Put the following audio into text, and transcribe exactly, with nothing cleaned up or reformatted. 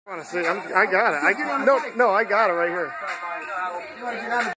I want to see. I'm, I got it. I, no, no, I got it right here.